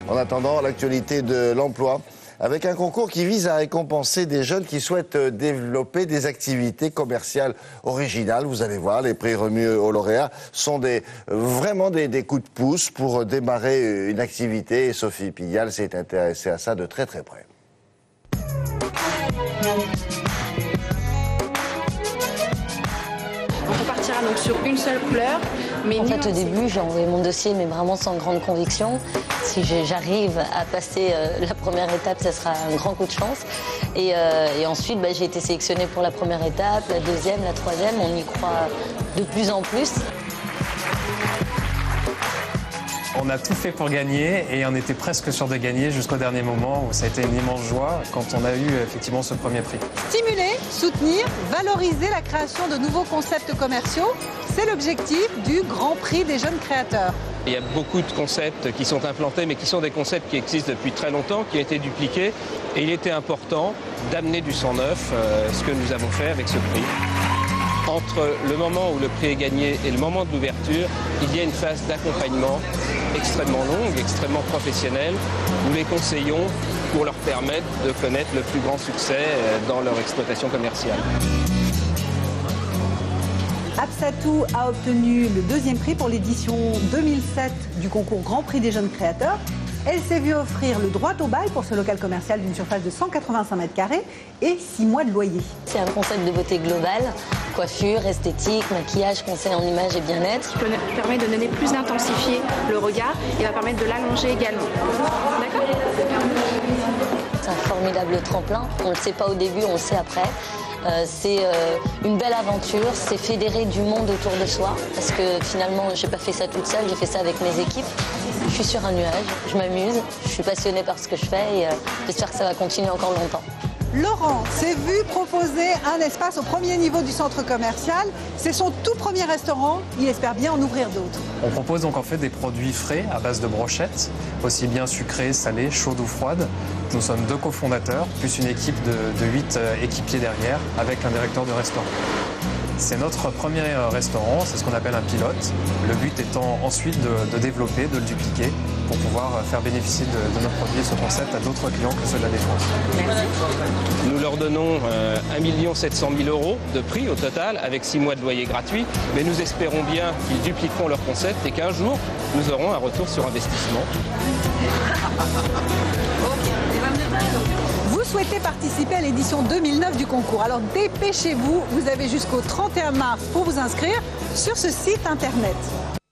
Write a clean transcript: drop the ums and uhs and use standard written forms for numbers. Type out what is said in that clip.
En attendant, l'actualité de l'emploi, avec un concours qui vise à récompenser des jeunes qui souhaitent développer des activités commerciales originales. Vous allez voir, les prix remis aux lauréats sont vraiment des coups de pouce pour démarrer une activité. Et Sophie Pigalle s'est intéressée à ça de très très près. On partira donc sur une seule couleur. Mais en fait, au début, j'ai envoyé mon dossier, mais vraiment sans grande conviction. Si j'arrive à passer la première étape, ça sera un grand coup de chance. Et ensuite, j'ai été sélectionnée pour la première étape, la deuxième, la troisième. On y croit de plus en plus. On a tout fait pour gagner et on était presque sûr de gagner jusqu'au dernier moment où ça a été une immense joie quand on a eu effectivement ce premier prix. Stimuler, soutenir, valoriser la création de nouveaux concepts commerciaux, c'est l'objectif du Grand Prix des jeunes créateurs. Il y a beaucoup de concepts qui sont implantés, mais qui sont des concepts qui existent depuis très longtemps, qui ont été dupliqués. Et il était important d'amener du sang neuf, ce que nous avons fait avec ce prix. Entre le moment où le prix est gagné et le moment de l'ouverture, il y a une phase d'accompagnement extrêmement longue, extrêmement professionnelle. Nous les conseillons pour leur permettre de connaître le plus grand succès dans leur exploitation commerciale. Absatou a obtenu le deuxième prix pour l'édition 2007 du concours Grand Prix des jeunes créateurs. Elle s'est vue offrir le droit au bail pour ce local commercial d'une surface de 185 mètres carrés et 6 mois de loyer. C'est un concept de beauté globale, coiffure, esthétique, maquillage, conseil en image et bien-être. Qui permet de donner plus d'intensifier le regard et va permettre de l'allonger également. D'accord ? C'est un formidable tremplin. On ne le sait pas au début, on le sait après. C'est une belle aventure, c'est fédérer du monde autour de soi, parce que finalement, je n'ai pas fait ça toute seule, j'ai fait ça avec mes équipes. Je suis sur un nuage, je m'amuse, je suis passionnée par ce que je fais et j'espère que ça va continuer encore longtemps. Laurent s'est vu proposer un espace au premier niveau du centre commercial. C'est son tout premier restaurant, il espère bien en ouvrir d'autres. On propose donc en fait des produits frais à base de brochettes, aussi bien sucrées, salées, chaudes ou froides. Nous sommes 2 cofondateurs, plus une équipe de 8 équipiers derrière, avec un directeur de restaurant. C'est notre premier restaurant, c'est ce qu'on appelle un pilote. Le but étant ensuite de développer, de le dupliquer pour pouvoir faire bénéficier de nos produits et ce concept à d'autres clients que ceux de la Défense. Merci. Nous leur donnons 1 700 000 € de prix au total avec 6 mois de loyer gratuit. Mais nous espérons bien qu'ils dupliqueront leur concept et qu'un jour, nous aurons un retour sur investissement. Vous souhaitez participer à l'édition 2009 du concours. Alors dépêchez-vous, vous avez jusqu'au 31 mars pour vous inscrire sur ce site internet.